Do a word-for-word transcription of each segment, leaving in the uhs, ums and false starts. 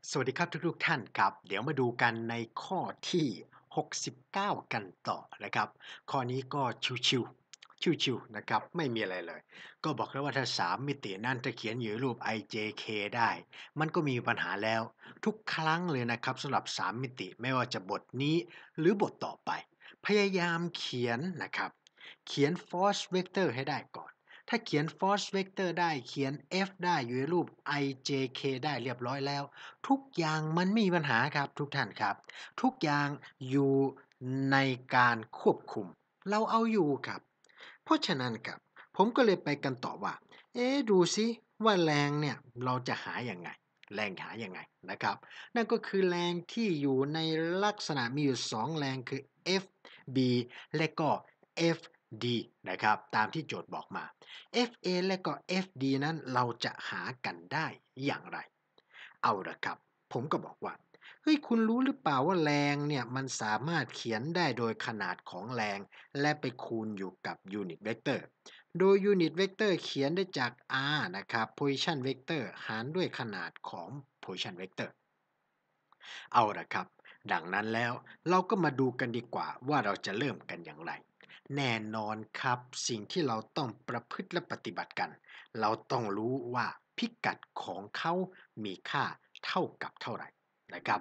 สวัสดีครับทุกๆท่านครับเดี๋ยวมาดูกันในข้อที่หกสิบเก้ากันต่อนะครับข้อนี้ก็ชิวๆชิวๆนะครับไม่มีอะไรเลยก็บอกแล้วว่าถ้าสามมิตินั่นถ้าเขียนอยู่ในรูป ไอ เจ เค ได้มันก็มีปัญหาแล้วทุกครั้งเลยนะครับสำหรับสามมิติไม่ว่าจะบทนี้หรือบทต่อไปพยายามเขียนนะครับเขียน force vector ให้ได้ก่อน ถ้าเขียน force vector ได้เขียน F ได้อยู่ในรูป ไอ เจ เค ได้เรียบร้อยแล้วทุกอย่างมันไม่มีปัญหาครับทุกท่านครับทุกอย่างอยู่ในการควบคุมเราเอาอยู่ครับเพราะฉะนั้นครับผมก็เลยไปกันต่อว่าเอ๊ะดูซิว่าแรงเนี่ยเราจะหาอย่างไงแรงหาอย่างไงนะครับนั่นก็คือแรงที่อยู่ในลักษณะมีอยู่สองแรงคือ F B และก็ F D นะครับตามที่โจทย์บอกมา F A และก็ F D นั้นเราจะหากันได้อย่างไรเอาละครับผมก็บอกว่าเฮ้ยคุณรู้หรือเปล่าว่าแรงเนี่ยมันสามารถเขียนได้โดยขนาดของแรงและไปคูณอยู่กับยูนิตเวกเตอร์โดยยูนิตเวกเตอร์เขียนได้จาก r นะครับ position vector หารด้วยขนาดของ position vector เอาละครับดังนั้นแล้วเราก็มาดูกันดีกว่าว่าเราจะเริ่มกันอย่างไรแน่นอนครับสิ่งที่เราต้องประพฤติและปฏิบัติกันเราต้องรู้ว่าพิกัดของเขามีค่าเท่ากับเท่าไหร่นะครับ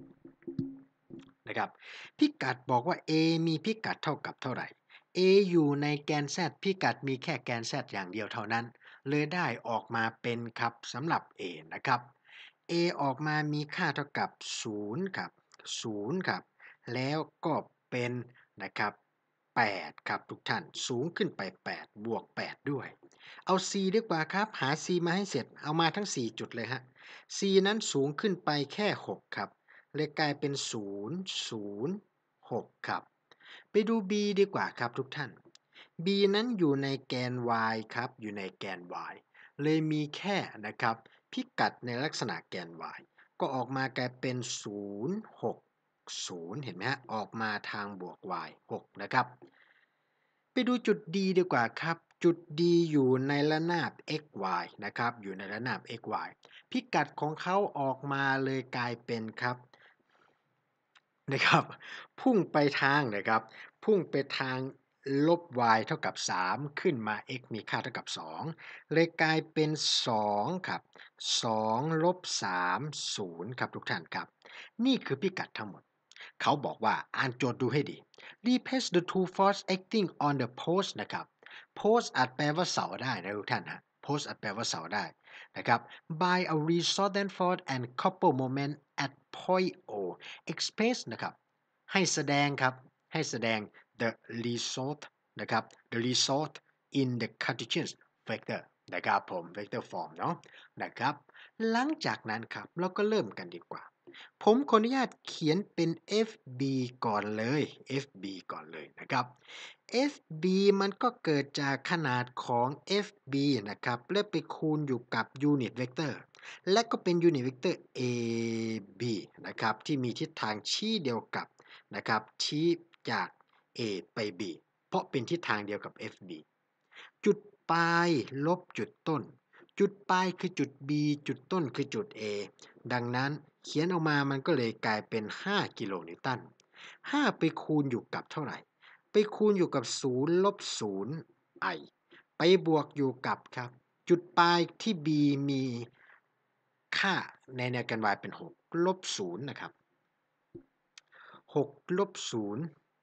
นะครับพิกัดบอกว่า a มีพิกัดเท่ากับเท่าไหร่ a อยู่ในแกน z พิกัดมีแค่แกน z อย่างเดียวเท่านั้นเลยได้ออกมาเป็นครับสำหรับ a นะครับ a ออกมามีค่าเท่ากับศูนย์ครับศูนย์ครับแล้วก็เป็นนะครับแปดครับทุกท่านสูงขึ้นไปแปดบวกแปดด้วยเอา c ดีกว่าครับหา c มาให้เสร็จเอามาทั้งสี่จุดเลยฮะ c นั้นสูงขึ้นไปแค่หกครับเลยกลายเป็นศูนย์ ศูนย์ หกครับไปดู b ดีกว่าครับทุกท่าน b นั้นอยู่ในแกน y ครับอยู่ในแกน y เลยมีแค่นะครับพิกัดในลักษณะแกน y ก็ออกมากลายเป็นศูนย์ หก ศูนย์เห็นไหมฮะออกมาทางบวก y หกนะครับไปดูจุด D ดีกว่าครับจุด D อยู่ในระนาบ xy นะครับอยู่ในระนาบ xy พิกัดของเขาออกมาเลยกลายเป็นครับนะครับพุ่งไปทางนะครับพุ่งไปทางลบ y เท่ากับสามขึ้นมา x มีค่าเท่ากับสองเลยกลายเป็นสองครับสองลบสาม ศูนย์ครับทุกท่านครับนี่คือพิกัดทั้งหมดเขาบอกว่าอ่านโจทย์ดูให้ดี replace the two force acting on the post นะครับ post อาจแปลว่าเสาได้นะทุกท่านฮะ post อาจแปลว่าเสาได้นะครับ by a resultant force and couple moment at point O express นะครับให้แสดงครับให้แสดง the result นะครับ the result in the Cartesian vector นะครับผม vector form เนาะนะครับหลังจากนั้นครับเราก็เริ่มกันดีกว่าผมขออนุญาตเขียนเป็น เอฟ บี ก่อนเลย เอฟ บี ก่อนเลยนะครับ เอฟ บี มันก็เกิดจากขนาดของ เอฟ บี นะครับและไปคูณอยู่กับ unit vector และก็เป็น unit vector เอ บี นะครับที่มีทิศทางชี้เดียวกับนะครับชี้จาก A ไป B เพราะเป็นทิศทางเดียวกับ เอฟ บี จุดปลายลบจุดต้นจุดปลายคือจุด B จุดต้นคือจุด A ดังนั้นเขียนออกมามันก็เลยกลายเป็นห้ากิโลนิวตันห้าไปคูณอยู่กับเท่าไหร่ไปคูณอยู่กับศูนย์ลบศูนย์ i ไปบวกอยู่กับครับจุดปลายที่ B มีค่าในแนวกัน y เป็นหกลบศูนย์นะครับหกลบศูนย์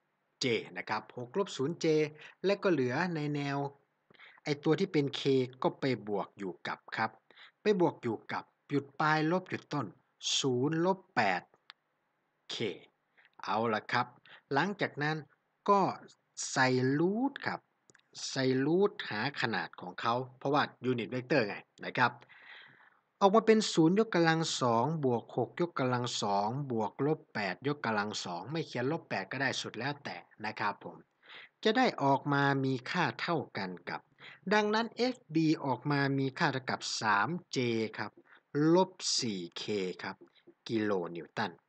j นะครับหกลบศูนย์ j และก็เหลือในแนวไอตัวที่เป็น k ก็ไปบวกอยู่กับครับไปบวกอยู่กับจุดปลายลบจุดต้นศูนย์ลบแปด k เอาละครับหลังจากนั้นก็ใส่รูทครับใส่รูทหาขนาดของเขาเพราะว่ายูนิตเวกเตอร์ไงนะครับออกมาเป็นศูนย์ยกกำลังสองบวกหกยกกำลังสองบวกลบแปดยกกำลังสองไม่เขียนลบแปดก็ได้สุดแล้วแต่นะครับผมจะได้ออกมามีค่าเท่ากันกับดังนั้น เอฟ บี ออกมามีค่าเท่ากับ สาม เจ ครับลบ สี่ เค ครับกิโลนิวตัน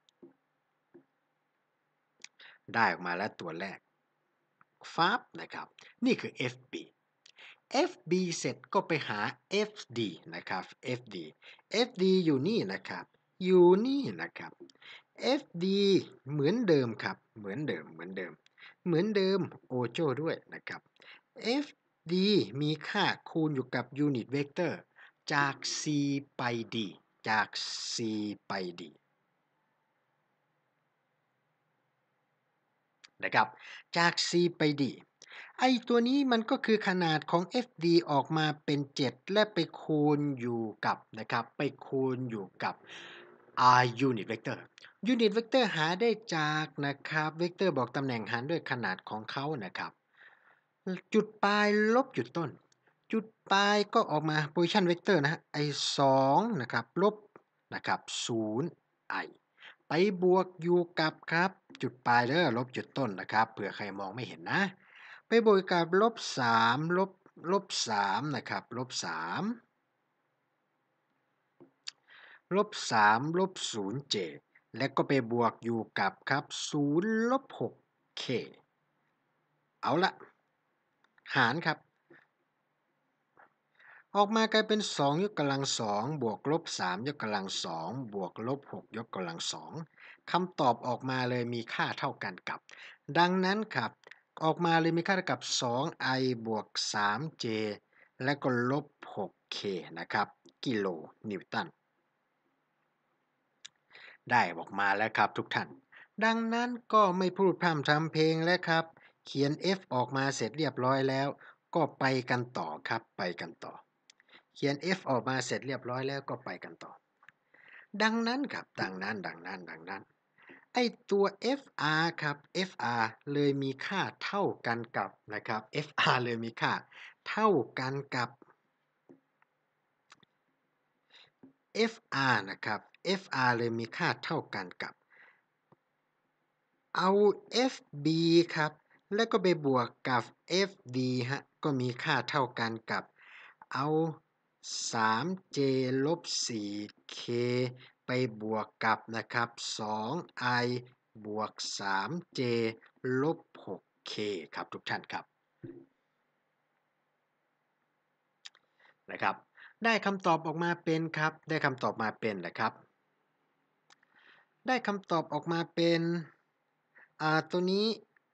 ได้ออกมาแล้วตัวแรกฟับนะครับนี่คือ เอฟ บี เอฟ บี เสร็จก็ไปหา เอฟ ดี นะครับ เอฟ ดี เอฟ ดี อยู่นี่นะครับอยู่นี่นะครับ เอฟ ดี เหมือนเดิมครับเหมือนเดิมเหมือนเดิมเหมือนเดิมโอโจด้วยนะครับ เอฟ ดี มีค่าคูณอยู่กับ unit vector จาก C ไป D จาก C ไป D นะครับจาก C ไป D ไอตัวนี้มันก็คือขนาดของ เอฟ ดี ออกมาเป็นเจ็ดและไปคูณอยู่กับนะครับไปคูณอยู่กับ R unit vector unit vector หาได้จากนะครับเวกเตอร์บอกตำแหน่งหารด้วยขนาดของเขานะครับจุดปลายลบจุดต้นจุดปลายก็ออกมา position vector นะฮะไอสองนะครับลบนะครับศูนย์ i ไปบวกอยู่กับครับจุดปลายเด้อลบจุดต้นนะครับเผื่อใครมองไม่เห็นนะไปบวกกับลบสามลบลบสามนะครับลบสามลบสามลบศูนย์เจและก็ไปบวกอยู่กับครับศูนย์ลบหกเคเอาละหารครับออกมากลายเป็นสองยกกำลังสองบวกลบสามยกกำลังสองบวกลบหกยกกำลังสองคำตอบออกมาเลยมีค่าเท่ากันกับดังนั้นครับออกมาเลยมีค่าเท่ากับ สอง ไอ บวก สาม เจ และก็ลบ หก เค นะครับกิโลนิวตันได้ออกมาแล้วครับทุกท่านดังนั้นก็ไม่พูดพร่ำทำเพลงแล้วครับเขียน F ออกมาเสร็จเรียบร้อยแล้วก็ไปกันต่อครับไปกันต่อเขียน F ออกมาเสร็จเรียบร้อยแล้วก็ไปกันต่อดังนั้นครับดังนั้นดังนั้นดังนั้นไอตัว เอฟ อาร์ ครับ เอฟ อาร์ เลยมีค่าเท่ากันกับนะครับ เอฟ อาร์ เลยมีค่าเท่ากันกับ เอฟ อาร์ นะครับ เอฟ อาร์ เลยมีค่าเท่ากันกับเอา เอฟ บี ครับแล้วก็ไปบวกกับ เอฟ ดี ฮะก็มีค่าเท่ากันกับเอา สาม เจ ลบ สี่ เค ไปบวกกับนะครับ สอง ไอ บวก สาม เจ ลบ หก เค ครับทุกท่านครับนะครับได้คำตอบออกมาเป็นครับได้คำตอบมาเป็นนะครับได้คำตอบออกมาเป็นอ่าตัวนี้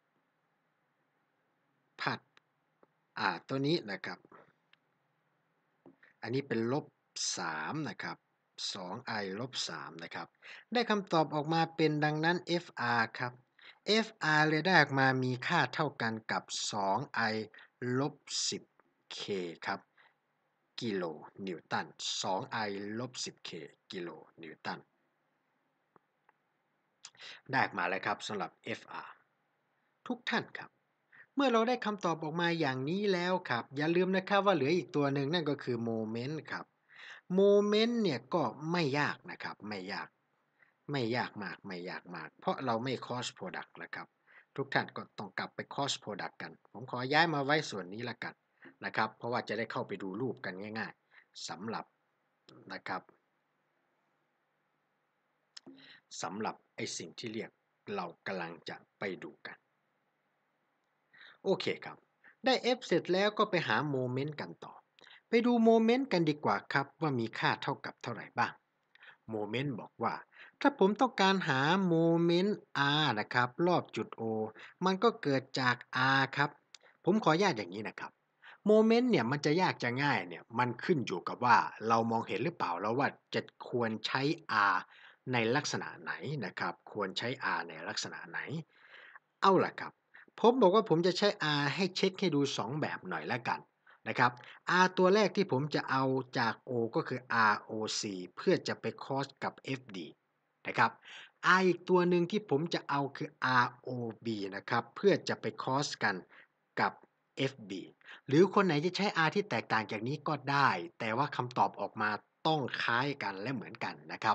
ผัดอ่าตัวนี้นะครับ อันนี้เป็นลบสามนะครับ สอง ไอ ลบสามนะครับได้คำตอบออกมาเป็นดังนั้น เอฟ อาร์ ครับ เอฟ อาร์ เลยได้ออกมามีค่าเท่ากันกับ สอง ไอ ลบ สิบ เค ครับกิโลนิวตัน สอง ไอ ลบ สิบ เค กิโลนิวตันได้ออกมาแล้วครับสำหรับ เอฟ อาร์ ทุกท่านครับเมื่อเราได้คำตอบออกมาอย่างนี้แล้วครับอย่าลืมนะครับว่าเหลืออีกตัวหนึ่งนั่นก็คือโมเมนต์ครับโมเมนต์เนี่ยก็ไม่ยากนะครับไม่ยากไม่ยากมากไม่ยากมากเพราะเราไม่ cost product นะครับทุกท่านก็ต้องกลับไป cost product กันผมขอย้ายมาไว้ส่วนนี้ละกันนะครับเพราะว่าจะได้เข้าไปดูรูปกันง่ายๆสำหรับนะครับสำหรับไอสิ่งที่เรียกเรากำลังจะไปดูกัน โอเคครับ ได้ F เสร็จแล้วก็ไปหาโมเมนต์กันต่อ ไปดูโมเมนต์กันดีกว่าครับว่ามีค่าเท่ากับเท่าไหร่บ้าง โมเมนต์บอกว่าถ้าผมต้องการหาโมเมนต์ r นะครับรอบจุด O มันก็เกิดจาก r ครับผมขออนุญาตอย่างนี้นะครับโมเมนต์เนี่ยมันจะยากจะง่ายเนี่ยมันขึ้นอยู่กับว่าเรามองเห็นหรือเปล่าแล้วว่าจะควรใช้ r ในลักษณะไหนนะครับควรใช้ r ในลักษณะไหนเอาล่ะครับผมบอกว่าผมจะใช้ r ให้เช็คให้ดูสองแบบหน่อยแล้วกันนะครับ R ตัวแรกที่ผมจะเอาจาก O ก็คือ อาร์ โอ ซี เพื่อจะไป cross กับ เอฟ ดี นะครับ R อีกตัวหนึ่งที่ผมจะเอาคือ อาร์ โอ บี นะครับเพื่อจะไป cross กันกับ เอฟ บี หรือคนไหนจะใช้ R ที่แตกต่างจากนี้ก็ได้แต่ว่าคำตอบออกมาต้องคล้ายกันและเหมือนกันนะครับ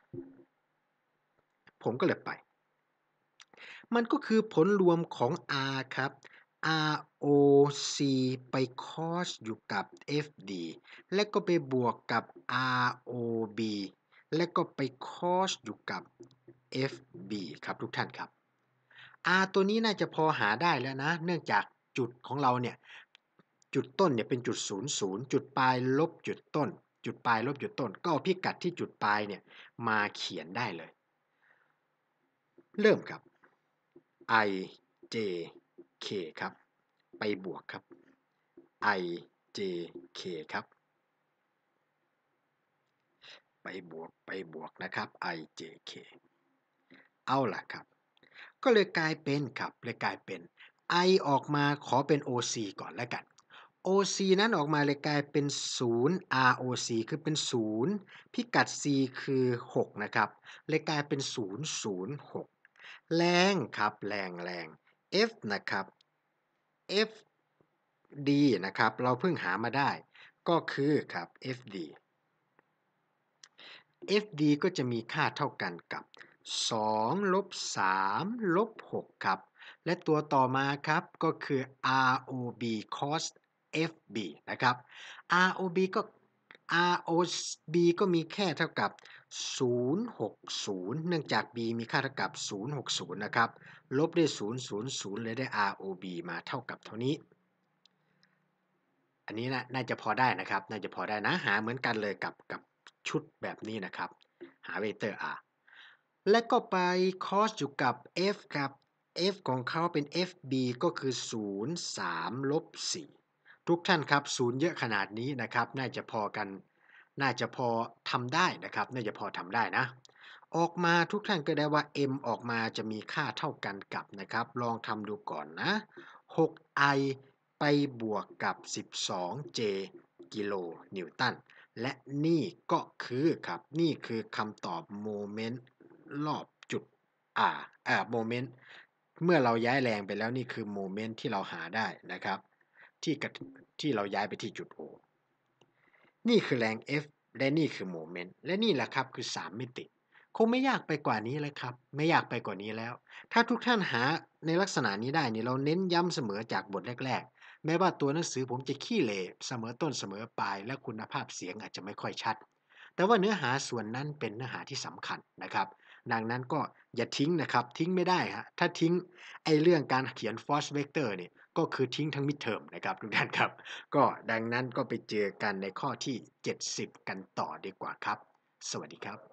ผมก็เลยไป มันก็คือผลรวมของ R ครับ อาร์ โอ ซี ไป cos อยู่กับ เอฟ ดี และก็ไปบวกกับ อาร์ โอ บี และก็ไป cos อยู่กับ เอฟ บี ครับทุกท่านครับ R ตัวนี้น่าจะพอหาได้แล้วนะเนื่องจากจุดของเราเนี่ยจุดต้นเนี่ยเป็นจุดศูนย์ ศูนย์จุดปลายลบจุดต้นจุดปลายลบจุดต้นก็เอาพิกัดที่จุดปลายเนี่ยมาเขียนได้เลยเริ่มครับ i j k ครับไปบวกครับ i j k ครับไปบวกไปบวกนะครับ i j k เอาล่ะครับก็เลยกลายเป็นครับเลยกลายเป็น i ออกมาขอเป็น oc ก่อนแล้วกัน oc นั้นออกมาเลยกลายเป็นศูนย์ roc คือเป็นศูนย์พิกัด c คือหกนะครับเลยกลายเป็นศูนย์ ศูนย์ หกแรงครับแรงแรง f นะครับ fd นะครับเราเพิ่งหามาได้ก็คือครับ fd fd ก็จะมีค่าเท่ากันกับสองลบสามลบหกครับและตัวต่อมาครับก็คือ rob cos fb นะครับ rob ก็ rob ก็มีแค่เท่ากับศูนย์ หก ศูนย์เนื่องจาก b มีค่าเท่ากับศูนย์ หก ศูนย์นะครับลบด้วยศูนย์ ศูนย์ ศูนย์เลยได้ rob มาเท่ากับเท่านี้อันนี้นะน่าจะพอได้นะครับน่าจะพอได้นะหาเหมือนกันเลยกับกับชุดแบบนี้นะครับหาเวกเตอร์ r และก็ไป cos อยู่กับ f ครับ f ของเขาเป็น fb ก็คือศูนย์ สาม ลบ สี่ทุกท่านครับศูนย์เยอะขนาดนี้นะครับน่าจะพอกันน่าจะพอทำได้นะครับน่าจะพอทำได้นะออกมาทุกท่านก็ได้ว่า m ออกมาจะมีค่าเท่ากันกับนะครับลองทำดูก่อนนะ หก i ไปบวกกับ สิบสอง j กิโลนิวตันและนี่ก็คือครับนี่คือคำตอบโมเมนต์รอบจุด r อ่าโมเมนต์เมื่อเราย้ายแรงไปแล้วนี่คือโมเมนต์ที่เราหาได้นะครับที่ที่เราย้ายไปที่จุด O นี่คือแรง F และนี่คือโมเมนต์และนี่แหละครับคือสามมิติคงไม่ยากไปกว่านี้เลยครับไม่ยากไปกว่านี้แล้วถ้าทุกท่านหาในลักษณะนี้ได้นี่เราเน้นย้ำเสมอจากบทแรกๆแม้ว่าตัวหนังสือผมจะขี้เหร่เสมอต้นเสมอปลายและคุณภาพเสียงอาจจะไม่ค่อยชัดแต่ว่าเนื้อหาส่วนนั้นเป็นเนื้อหาที่สำคัญนะครับดังนั้นก็อย่าทิ้งนะครับทิ้งไม่ได้ฮะถ้าทิ้งไอ้เรื่องการเขียน force vector เนี่ยก็คือทิ้งทั้ง midterm นะครับทุกท่านครับก็ดังนั้นก็ไปเจอกันในข้อที่เจ็ดสิบกันต่อดีกว่าครับสวัสดีครับ